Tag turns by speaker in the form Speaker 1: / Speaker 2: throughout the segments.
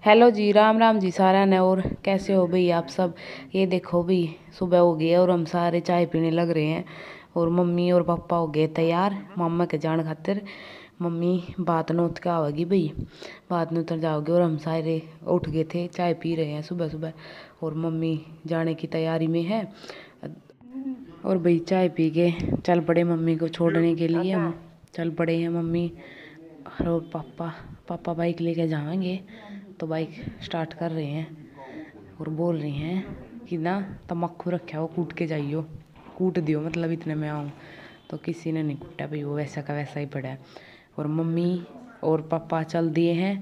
Speaker 1: Hello जी, राम राम जी सारा ने। और कैसे हो भाई आप सब। ये देखो भाई, सुबह हो गई है और हम सारे चाय पीने लग रहे हैं। और मम्मी और पापा हो गए तैयार मामा के जान खातिर। मम्मी बात न उठ के आवेगी भाई, बात न उतर जाओगे। और हम सारे उठ गए थे, चाय पी रहे हैं सुबह सुबह। और मम्मी जाने की तैयारी में है। और भाई चाय पी के चल पड़े मम्मी को छोड़ने के लिए। हम चल पड़े हैं मम्मी और पापा। पापा बाइक लेके जाएंगे तो बाइक स्टार्ट कर रहे हैं और बोल रही हैं कि ना तम्बाकू रखा हो कूट के जाइयो, कूट दियो, मतलब इतने में आऊँ। तो किसी ने नहीं कूटा भाई, वो वैसा का वैसा ही पड़ा है। और मम्मी और पापा चल दिए हैं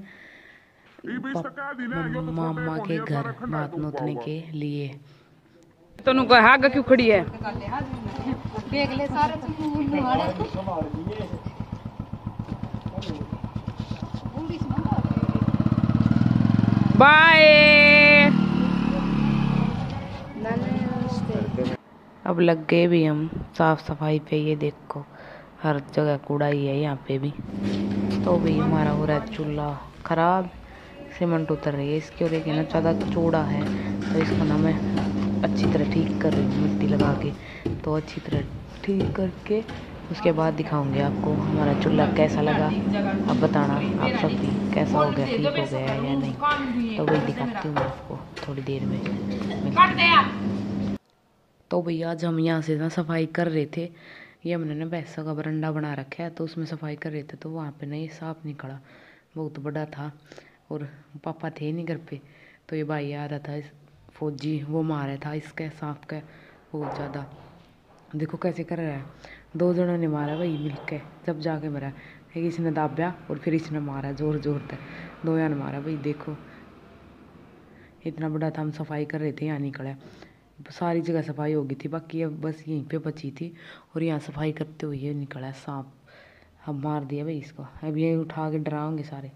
Speaker 1: मामा के घर बात नोतने के लिए। तनु को हाग क्यों खड़ी है। देख ले सारे बाय। अब लग गए भी हम साफ सफाई पे। ये देखो हर जगह कूड़ा ही है यहाँ पे भी। तो भी हमारा हो रहा है चूल्हा खराब, सीमेंट उतर रही है इसकी। और एक ना ज़्यादा चौड़ा है तो इसको ना मैं अच्छी तरह ठीक कर रही हूँ मिट्टी लगा के। तो अच्छी तरह ठीक करके उसके बाद दिखाऊंगी आपको हमारा चूल्हा कैसा लगा। अब बताना आप सब भी कैसा हो गया, ठीक हो गया है या नहीं। तो वही दिखाती हूँ मैं आपको थोड़ी देर में। तो भैया आज हम यहाँ से ना सफाई कर रहे थे। ये हमने ना भैंसा का बरंडा बना रखा है तो उसमें सफाई कर रहे थे। तो वहाँ पे ना ये सांप निकला, बहुत बड़ा था। और पापा थे नहीं घर पे। तो ये भाई आ रहा था इस फौजी, वो मारा था इसके सांप का बहुत ज़्यादा। देखो कैसे कर रहा है, दो जनों ने मारा भाई मिल के, जब जाके मरा। एक इसने दाब्या और फिर इसने मारा जोर जोर से, दो ने मारा भाई। देखो इतना बड़ा था, हम सफाई कर रहे थे यहाँ निकला। सारी जगह सफाई हो गई थी, बाकी अब बस यहीं पे बची थी। और यहाँ सफाई करते हुए ये निकला सांप। अब मार दिया भाई इसको। अब ये उठा के डराओगे सारे।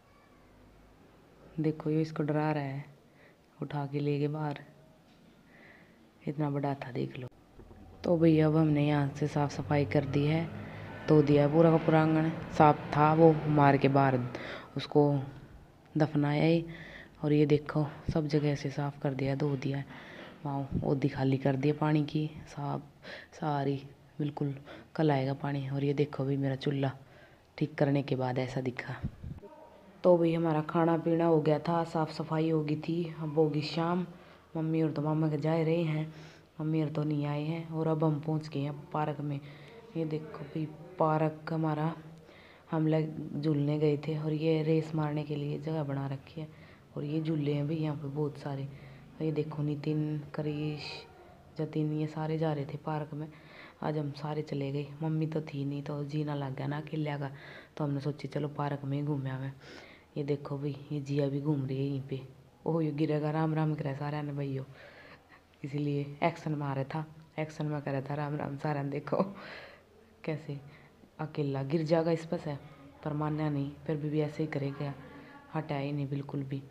Speaker 1: देखो ये इसको डरा रहा है, उठा के ले गए बाहर। इतना बड़ा था देख लो। तो भैया अब हमने यहाँ से साफ़ सफाई कर दी है, धो दिया पूरा का पूरा आंगन। सांप था वो मार के बाहर उसको दफनाया ही। और ये देखो सब जगह से साफ़ कर दिया, धो दिया। वहाँ ओदी खाली कर दिया पानी की, साफ सारी बिल्कुल। कल आएगा पानी। और ये देखो भी मेरा चूल्हा ठीक करने के बाद ऐसा दिखा। तो भाई हमारा खाना पीना हो गया था, साफ़ सफाई हो गई थी। अब होगी शाम। मम्मी और तो मामा के जा रहे हैं, मम्मी और तो नहीं आए हैं। और अब हम पहुंच गए हैं पार्क में। ये देखो भाई पार्क हमारा, हम लोग झूलने गए थे। और ये रेस मारने के लिए जगह बना रखी है। और ये झूले हैं भाई यहाँ पे बहुत सारे। ये देखो नितिन, करीश, जतिन, ये सारे जा रहे थे पार्क में। आज हम सारे चले गए, मम्मी तो थी नहीं तो जीना लग गया ना अकेले का। तो हमने सोची चलो पार्क में ही घूमे आवे। ये देखो भाई ये जिया भी घूम रही है यहीं पे। ओह ये गिरेगा, राम राम करे सारा ने भाइयों। इसीलिए एक्शन मारा था, एक्शन में करा था राम राम सारा ने। देखो कैसे अकेला गिर जाएगा इस पर से, पर मानना नहीं, फिर भी ऐसे ही करेगा, हटा ही नहीं बिल्कुल भी।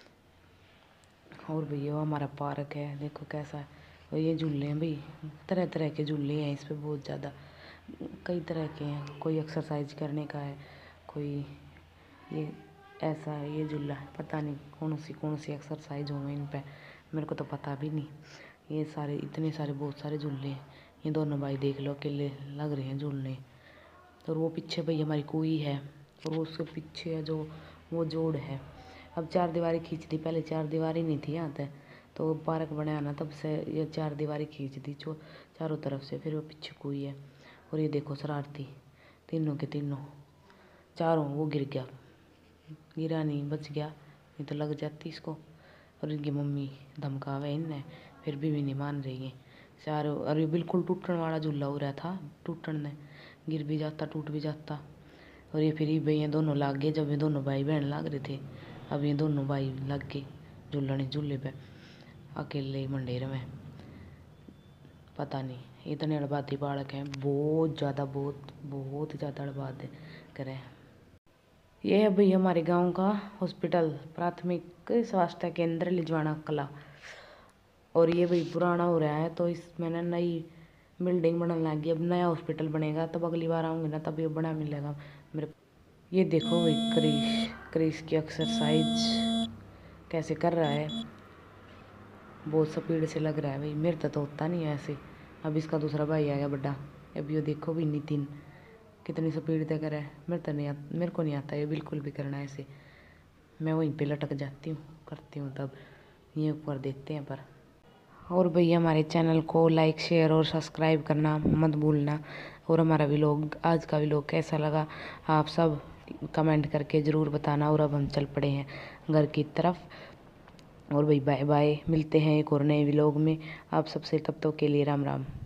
Speaker 1: और भैया हमारा पार्क है, देखो कैसा है। और ये झूले हैं भाई, तरह तरह के झूले हैं इस पर, बहुत ज़्यादा कई तरह के हैं। कोई एक्सरसाइज करने का है, कोई ये ऐसा है। ये झूला है, पता नहीं कौन सी एक्सरसाइज हो इन पे, मेरे को तो पता भी नहीं। ये सारे इतने सारे बहुत सारे झूले हैं। ये दोनों भाई देख लो अकेले लग रहे हैं झूलने। और वो पीछे भाई हमारी कुई है, और वो उसके पीछे है जो वो जोड़ है। अब चार दीवारी खींच दी, पहले चार दीवारी नहीं थी यहाँ तक। तो पार्क बनाया ना तब से ये चार दीवारी खींच दी जो चारों तरफ से, फिर वो पीछे कुई है। और ये देखो शरारती तीनों के तीनों, चारों। वो गिर गया, गिरा नहीं, बच गया, नहीं तो लग जाती इसको। और इनकी मम्मी धमकावे इनने, फिर भी नहीं मान रही है चारों। और ये बिल्कुल टूटने वाला झूला हो रहा था, टूटने, गिर भी जाता टूट भी जाता। और ये फिर ये दोनों लाग गए, जब ये दोनों भाई बहन लाग रहे थे। अब ये दोनों भाई लग गए झूलने झूले पे अकेले मंडेर में। पता नहीं इतने अड़बाती बालक हैं, बहुत ज़्यादा, बहुत ज़्यादा अड़बात करें। ये है भाई हमारे गांव का हॉस्पिटल, प्राथमिक स्वास्थ्य केंद्र लिजवाना कला। और ये भाई पुराना हो रहा है तो इसमें ना नई बिल्डिंग बनने लगी। अब नया हॉस्पिटल बनेगा तब अगली बार आऊँगी ना तब ये बना मिलेगा मेरे। ये देखो भाई क्रिश, क्रिश की एक्सरसाइज कैसे कर रहा है, बहुत स्पीड से लग रहा है भाई। मेरे तो होता नहीं है ऐसे। अब इसका दूसरा भाई आ गया बड़ा, अभी ये देखो भी नितिन कितनी स्पीड से कर रहा है। मेरे को नहीं आता ये बिल्कुल भी करना ऐसे। मैं वहीं पे लटक जाती हूँ, करती हूँ तब ये ऊपर देखते हैं पर। और भैया हमारे चैनल को लाइक शेयर और सब्सक्राइब करना मत भूलना। और हमारा व्लॉग, आज का व्लॉग कैसा लगा आप सब कमेंट करके ज़रूर बताना। और अब हम चल पड़े हैं घर की तरफ। और भाई बाय बाय, मिलते हैं एक और नए व्लॉग में आप सबसे, तब तक के लिए राम राम।